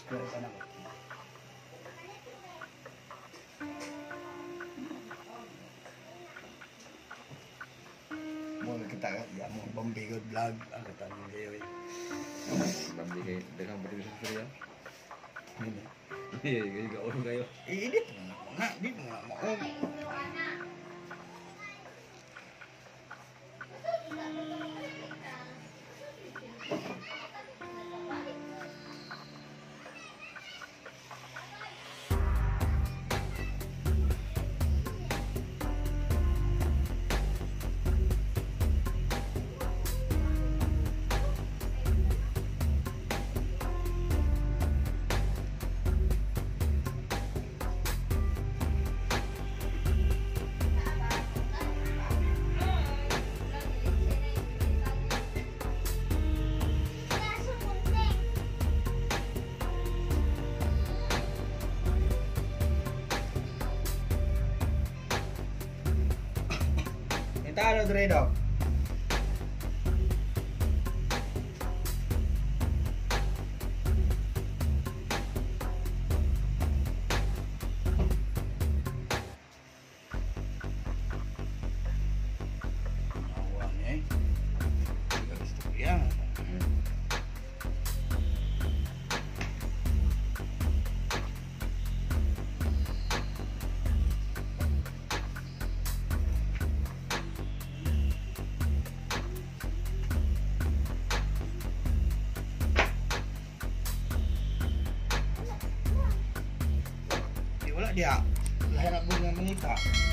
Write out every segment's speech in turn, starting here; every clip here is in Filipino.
Kaya na ko. Mo kita ya mo Bambigod vlog ang tanong kayo eh. Bambigay dagang balik sa Surya. Ini. Iya, gaul kayo. Ini na, di mo na mo. Talo dre daw. Awan Gusto ko yan. Wala dia lahat na bunga mangita.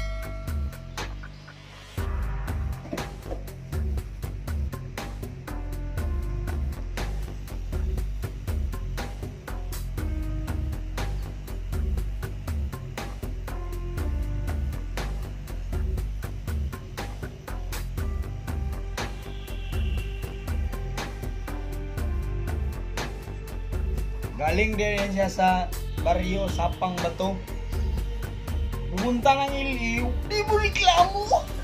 Galing din siya sa baryo Sapang Bato. Pumunta ng Iliw, di mo reklamo.